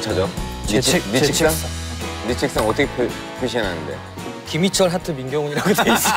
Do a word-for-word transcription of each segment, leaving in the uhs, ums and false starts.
찾아? 제 책, 네 제 책상? 책상. 네 책상 어떻게 표, 표시해놨는데? 김희철 하트 민경훈이라고 돼 있어.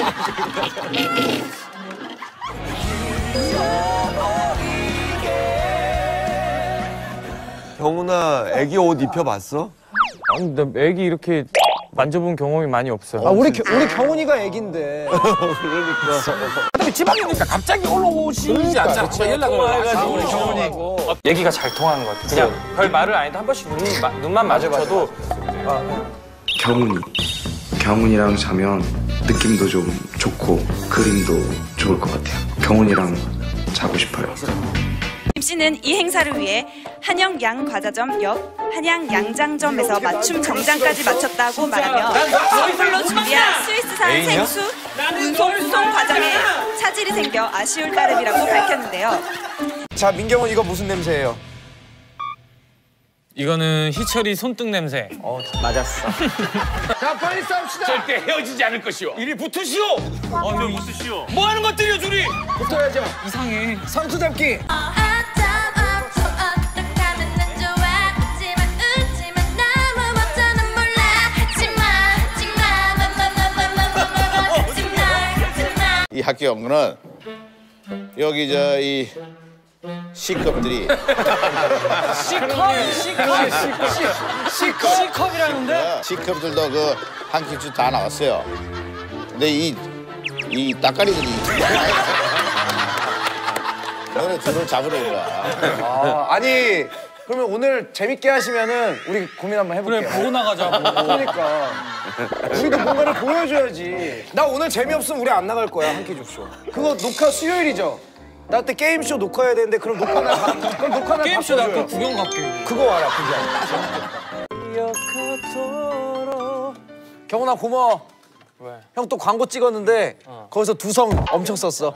경훈아, 애기 옷 입혀봤어? 아니, 나 애기 이렇게 만져본 경험이 많이 없어요. 아, 우리, 겨, 우리 경훈이가 애긴데. 그러니까. 어차피 지방이니까 갑자기 올라오시지 않잖아. 연락을 해가지고 우리 경훈이. 얘기가 잘 통하는 것 같아요. 그냥 별 말을 안 해도 한 번씩 눈, 마, 눈만 마주쳐도 경훈이. 경훈이랑 자면 느낌도 좀 좋고 그림도 좋을 것 같아요. 경훈이랑 자고 싶어요. 김 씨는 이 행사를 위해 한영 양과자점 옆 한양 양장점에서 맞춤 정장까지 마쳤다고 말하며 선물로 준비한 스위스산 생수 운송 수송 과정에 차질이 생겨 아쉬울 따름이라고 밝혔는데요. 자, 민경훈 이거 무슨 냄새예요? 이거는 희철이 손등 냄새. 어, 맞았어. 자, 빨리 싸웁시다. 절대 헤어지지 않을 것이오. 이리 붙으시오. 어, 형 붙으시오. 뭐 하는 것들이오, 둘이? 붙어야죠. 이상해. 상투 잡기. 이 학교 연구는 여기 저 이 C컵들이 C컵? C컵? C컵? C컵이라는데? C컵들도 그 한 퀴즈 다 나왔어요. 근데 이 이 따까리들이 너네 둘을 잡으러 온 거야. 아, 아니 그러면 오늘 재밌게 하시면은 우리 고민 한번 해볼게요. 그래, 보고 나가자고. 그러니까 우리도 뭔가를 보여줘야지. 나 오늘 재미없으면 우리 안 나갈 거야, 한 끼 줍쇼. 그거 녹화 수요일이죠? 나 그때 게임쇼 녹화해야 되는데 그럼 녹화 날 가, 그럼 녹화 날 게임쇼 나 그거 구경 갈게. 그거 와라, 그거. 경훈아 고마워. 왜? 형 또 광고 찍었는데 어. 거기서 두성 엄청 썼어.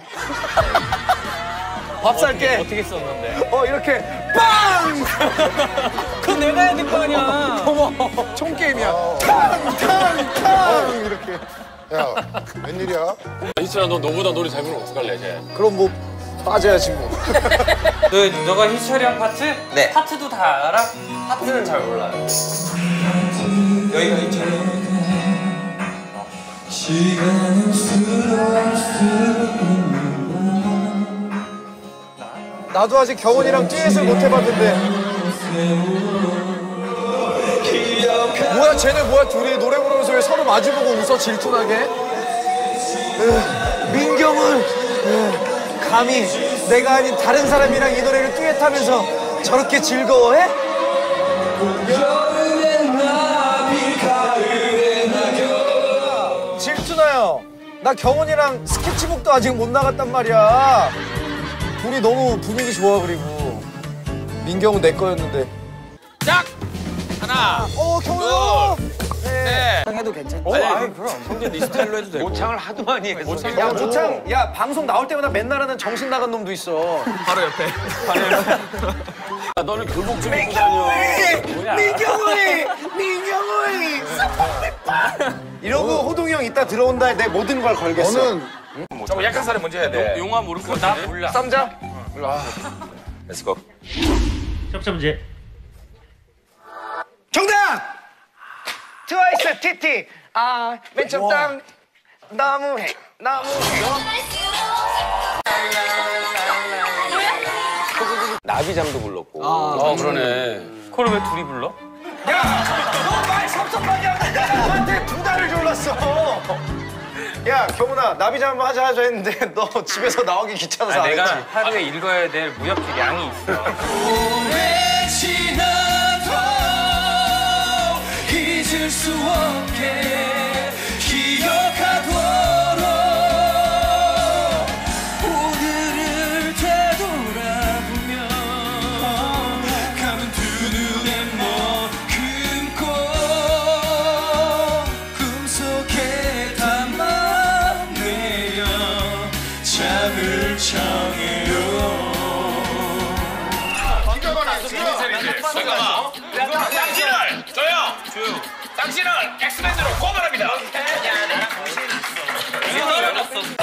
밥 살게. 어떻게 썼는데? 어 이렇게 빵! 그건 내가 해야 될 거 아니야. 고마워. 총 게임이야. 탕! 탕! 탕! 이렇게. 야, 웬일이야? 희철아, 너 너보다 노래 잘 부르면 어떡할래, 쟤? 그럼 뭐 빠져야지 뭐. 너, 너가 희철이 형 파트? 네. 파트도 다 알아? 파트는 잘 몰라요. 여기가 희철이. 나도 아직 경훈이랑 듀엣을 못 해봤는데. 뭐야 쟤네 뭐야 둘이 노래 부르면서 왜 서로 마주보고 웃어 질투나게? 으, 민경은 으, 감히 내가 아닌 다른 사람이랑 이 노래를 듀엣하면서 저렇게 즐거워해? 질투나요. 나 경훈이랑 스케치북도 아직 못 나갔단 말이야. 둘이 너무 분위기 좋아. 그리고 민경은 내 거였는데. 짝! 하나, 어 경훈아. 네. 해도 괜찮지? 어, 아이, 그럼. 성재 네 스타일로 해도 되고. 모창을 하도 많이 해. 모창. 야 모창. 야 방송 나올 때마다 맨날 하는 정신 나간 놈도 있어. 바로 옆에. 바로 옆에. 야, 너는 교복 좀 입고 다녀. 민경훈이! 민경훈이! 이러고 호동이 형 이따 들어온다 내 모든 걸 걸겠어. 너는 좀 약한 사람 먼저 해야 돼. 용화 모를 거 나 몰라. 쌈장? 일로 와. 렛츠고. 첫 번째 문제. 정답! 트와이스 티티. 아, 맨 처음 땅 너무해. 너무해. 나비잠도 불렀고. 아, 그러네. 그걸 왜 둘이 불러? 야! 너 말 섭섭하게 하다 나한테 두 달을 졸랐어. 야, 경훈아, 나비잠 한번 하자 하자 했는데 너 집에서 나오기 귀찮아서 아, 안 내가 했지. 하루에 읽어야 될 무협지 양이 있어. 오래 지나도 잊을 수 없게 기억하도록 오늘을 되돌아보며 감은 두 눈에 머금고 꿈속에 담아내어 잠을 청해요. 잠깐만. 당신을 저요. 조용. 당신을 엑스맨으로 고발합니다. 야, 나랑 정신 있어.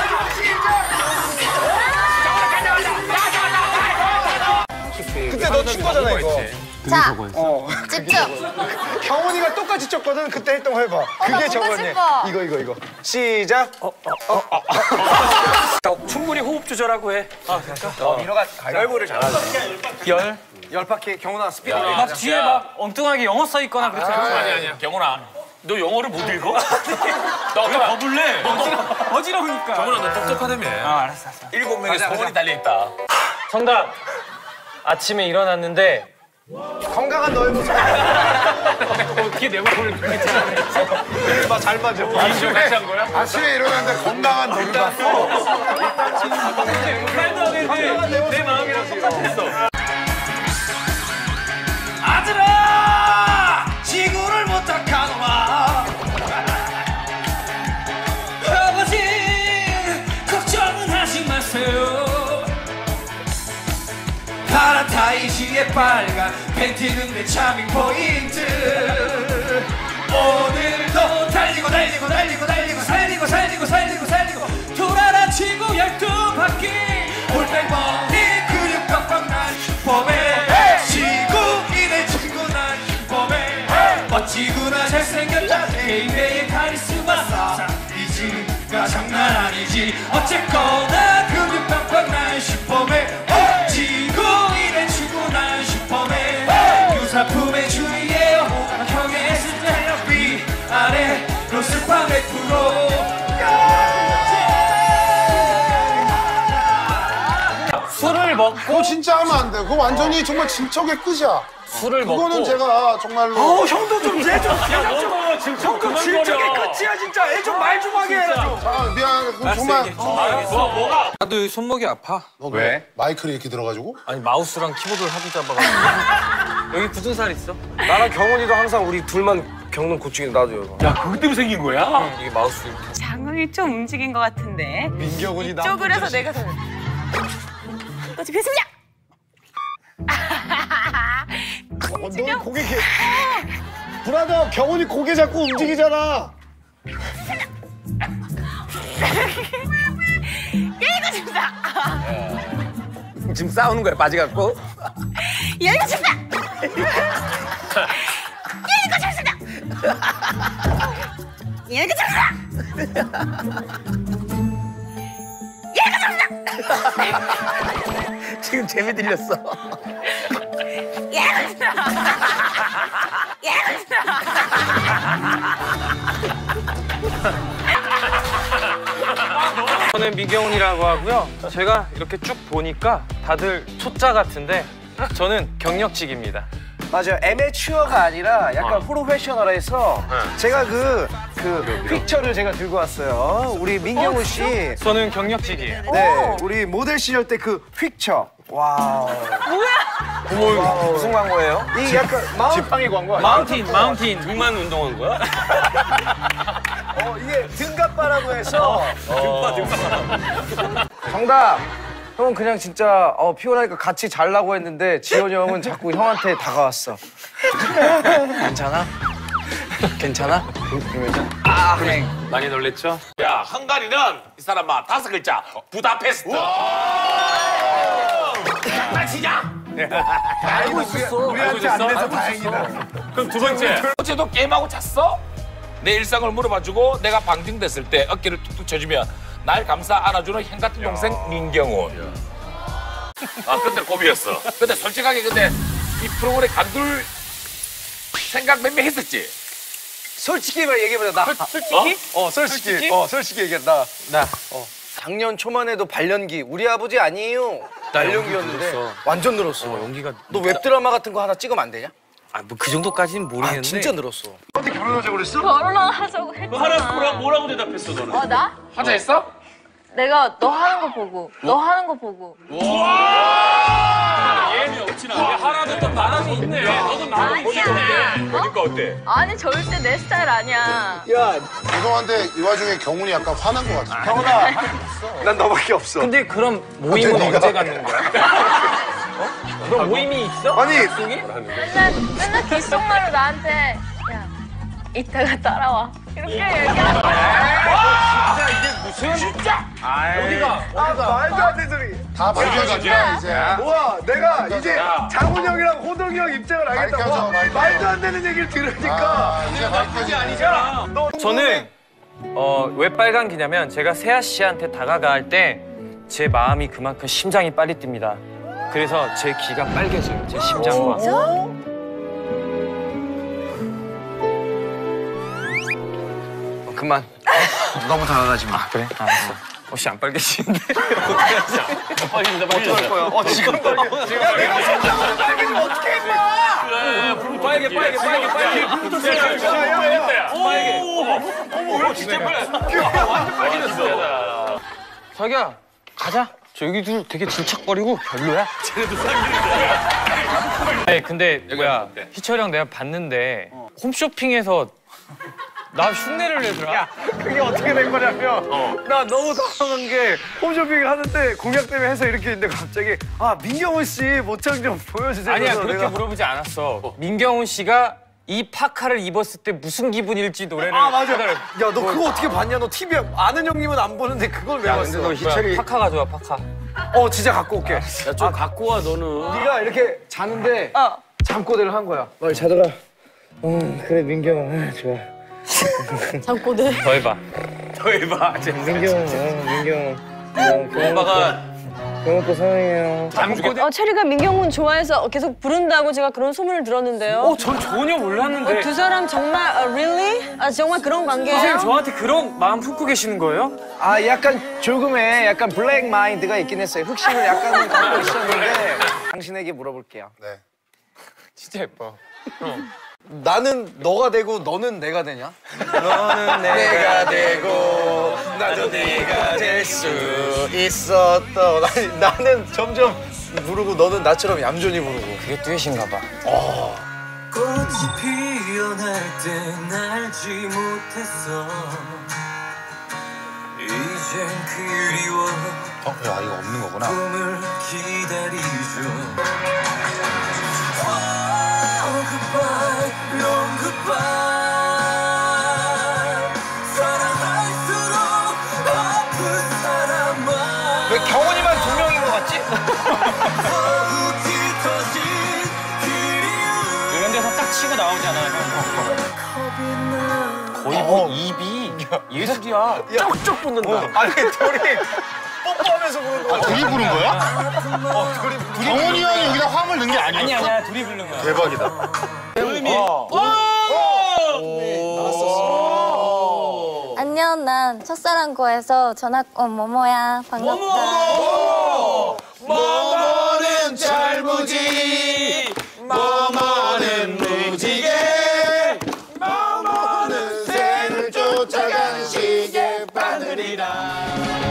그때 너 친 거잖아, 이거. 자, 어. 집중. 경훈이가 똑같이 쳤거든. 그때 했던 거 해봐. 나 그게 보고 저거니. 싶어. 이거 이거 이거. 시작. 어, 어, 어, 어. 충분히 호흡 조절하고 해. 어, 민호가 가위바위보를 잘하네. 열. 열 바퀴. 경훈아 스피드. 막 뒤에 막 엉뚱하게 영어 써 있거나 그렇지 않아? 아니 아니야. 경훈아, 너 영어를 못 읽어? 너 왜 거둘래? 어지러우니까. 경훈아, 너 똑똑하다며. 아, 알았어, 알았어. 일곱 명의 소원이 달려 있다. 정답. 아침에 일어났는데 건강한 너의 모습. 어떻게 내 말을 그렇게 잘하네. 잘 맞아. 이슈 같이 한 거야? 아침에 일어났는데 건강한 너를 봤어. 말도 안 했는데 내 마음이랑 똑같았어. 아들아! 지구를 부탁하노마. 아버지, 걱정은 하지 마세요. 파란 타이즈에 빨간 팬티는 내 차밍 포인트. 오늘도 달리고 달리고 달리고 달리고 살리고 살리고 살리고 살리고 돌아라 치고 열두 바퀴 올백머리 근육 빡빡 난 슈퍼맨. 지구인의 친구 난 슈퍼맨. 멋지구나 잘생겼다 개인의 카리스마 사이즈가 장난 아니지. 어쨌거나 근육 빡빡 난 슈퍼맨. 지구인의 친구 난 슈퍼맨. 유사품에 주의해요. 형의 스타일 위 아래 로스파 백 퍼센트. 술을 먹고 그거 진짜 하면 안 돼. 그거 완전히 정말 진척의 끝이야. 술을 먹고 그거는 제가 정말로. 어, 형도 좀 해 좀. 야, 너도 지금 형도 질적의 끝이야 진짜. 애 좀 말 좀 하게 해라 좀. 아, 미안해. 그럼 정말. 뭐, 뭐가? 나도 여기 손목이 아파. 너 왜? 마이크를 이렇게 들어가지고? 아니 마우스랑 키보드를 하도 잡아가지고 여기 굳은 살 있어? 나랑 경훈이도 항상 우리 둘만 겪는 고충이 나도 여기. 야, 그것 때문에 생긴 거야? 응, 이게 마우스 이렇게. 장훈이 좀 움직인 것 같은데. 민경훈이 나. 이쪽을 해서 내가 더. 그렇지, 됐습니다. 어, 너 고개 개. 브라더 경훈이 고개 잡고 움직이잖아. 이거 진짜. 지금 싸우는 거야 바지 갖고? 야 이거 진짜. 야 이거 진짜. 야 이거 진짜. 야 이거 진짜. 지금 재미 들렸어. 야 이거 진짜. 야 이거 진짜. 저는 민경훈이라고 하고요. 제가 이렇게 쭉 보니까 다들 초짜 같은데 저는 경력직입니다. 맞아요. 애매추어가 아니라 약간 프로페셔널해서 제가 그, 그 픽처를 제가 들고 왔어요. 우리 민경훈 씨. 저는 경력직이에요. 네, 우리 모델 시절 때 그 픽처. 와우. 어머 무슨 광고예요? 이 약간 마운... 지팡이 광고 아니야? 마운틴, 마운틴. 등만 운동한 거야? 어, 이게 등갑바라고 해서. 등바 등바. 정답. 형은 그냥 진짜 어, 피곤하니까 같이 잘라고 했는데 지현이 형은 자꾸 형한테 다가왔어. 괜찮아? 괜찮아? 아, 그래. 많이 놀랬죠? 야, 헝가리는 이 사람아 다섯 글자. 부다페스트. 장난치냐? 알고 있었어. 우리한테 안 돼서 다행이다. 그럼 두 번째. 어제도 게임하고 잤어? 내 일상을 물어봐주고 내가 방증됐을 때 어깨를 툭툭 쳐주면 날 감싸 안아주는 형 같은 동생 민경훈. 아, 그때 고비였어. 근데 솔직하게 근데 이 프로그램 간둘 생각 몇 명 했었지? 솔직히 말 얘기해보자. 나. 솔직히? 어, 어 솔직히. 솔직히? 어, 솔직히 얘기해. 나. 나. 어. 작년 초만 해도 발연기. 우리 아버지 아니에요. 발연기였는데 늘었어. 완전 늘었어. 어, 연기가. 너 웹드라마 같은 거 하나 찍으면 안 되냐? 아, 뭐 그 정도까지는 모르겠는데. 아, 진짜 늘었어. 결혼하자고 그랬어? 결혼하자고 했잖아. 하나 뭐라, 뭐라고 대답했어 너는? 어, 나? 하자 했어? 내가 너 하는 거 보고, 너 하는 거 보고. 예미 없지나. 하나도 또 바람이 있네. 너도 나도 아니야. 그러니까 어때? 아니, 절대 내 스타일 아니야. 야, 죄송한데 이 와중에 경훈이 약간 화난 것 같아. 경훈아. 난 너밖에 없어. 근데 그럼 모임은 네가- 언제 갖는 거야? 어? 그럼 모임이 있어? 아니. 약속이? 맨날, 맨날 귓속말로 나한테, 야, 이따가 따라와. 이렇게 얘기하는 진짜 이게 무슨 진짜 어디가 아 말도 안 되는 소리. 다 밝혀지냐 이제. 우와 내가 이제 야. 장훈 형이랑 호동이 형 입장을 알겠다. 밝혀져, 와, 밝혀져. 말도 안 되는 얘기를 들으니까. 아, 이제 밝혀지냐. 아니잖아. 저는 어, 왜 빨간기냐면 제가 세아 씨한테 다가갈 때 제 마음이 그만큼 심장이 빨리 뜁니다. 그래서 제 귀가 빨개져요. 제 심장과. 어, 그만. 너무 다가가지 마. 아, 그래? 알았어. 혹시 안 빨개지는데? 어떻게 하지? 빨개진다, 빨개진다. 거야. 어 지금 빨개. 지금 야 내가 심장으로 빨개지면 어떻게 임마? 빨개, 빨개, 빨개, 빨개. 빨개. 어머, 진짜 빨리. 완전 빨개졌어. 자기야, 가자. 저 여기 둘 되게 질척거리고 별로야. 쟤네도 상기를 네, 근데 뭐야, 희철이 형 내가 봤는데 홈쇼핑에서 나 흉내를 내더라. 야, 그게 어떻게 된 거냐면 나 너무 당황한 게 홈쇼핑을 하는데 공약 때문에 해서 이렇게 있는데 갑자기 아 민경훈 씨 모창 좀 보여주세요. 아니야, 그래서 그렇게 내가 물어보지 않았어. 민경훈 씨가 이 파카를 입었을 때 무슨 기분일지 노래를 아 맞아. 하더래. 야 너 그거 어떻게 봤냐? 너 티비에 아는 형님은 안 보는데 그걸 왜 봤어? 너 희철이 파카 가져와, 파카. 어 진짜 갖고 올게. 야, 좀 갖고 와, 너는. 네가 이렇게 자는데 어. 잠꼬대를 한 거야. 널 자다가 음 그래 민경훈 아, 좋아. 잠꼬대. 더 해봐. 더 해봐. 민경훈 어, 민경훈 어, 오빠가 경훈 사랑해요. 잠꼬대. 어, 체리가 민경훈 좋아해서 계속 부른다고 제가 그런 소문을 들었는데요. 어, 전 전혀 몰랐는데. 어, 두 사람 정말 어, really? 아 정말 그런 관계예요? 선생님 저한테 그런 마음 품고 계시는 거예요? 아 약간 조금의 약간 블랙 마인드가 있긴 했어요. 흑심을 약간 갖고 있었는데 당신에게 물어볼게요. 네. 진짜 예뻐. 나는 너가 되고 너는 내가 되냐? 너는 내가 되고 나도 네가 될 수 있었던 아니, 나는 점점 부르고 너는 나처럼 얌전히 부르고 그게 듀엣인가 봐. 꽃이 피어날 땐 알지 못했어 이젠 그리워 어, 야 이거 없는 거구나. 꿈을 기다리죠 Oh goodbye, long goodbye 사랑할수록 아픈 사람만 왜 경훈이만 두 명인 것 같지? 이런 데서 딱 치고 나오잖아. 거의 뭐 입이 예술이야. 쪽쪽 붙는다. 아니 둘이 뽀뽀하면서 부르는 거야. 아, 둘이 부른 거야? 어, 둘이 부르는 경훈이 형이 여기다 화음을 넣은 게 아니야. 아니 아니야, 둘이 부른 거야. 대박이다. 의미. 안녕, 난 첫사랑고에서 전학온 모모야. 반갑다. 모모는 잘무지, 모모는 무지개, 모모는 새를 쫓아가는 시계 바늘이라.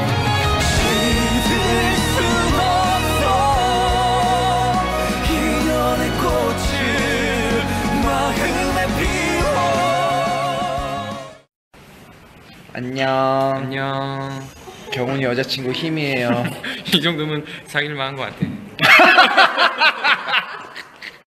안녕. 안녕. 경훈이 여자친구 힘이에요. 이 정도면 사귈만 한 것 같아.